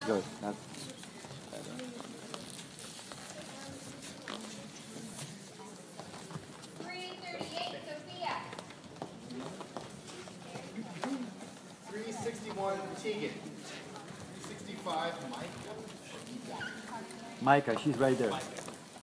Good. That's 338, Sophia. 361, Tegan. 365, Micah. Micah. She's right there.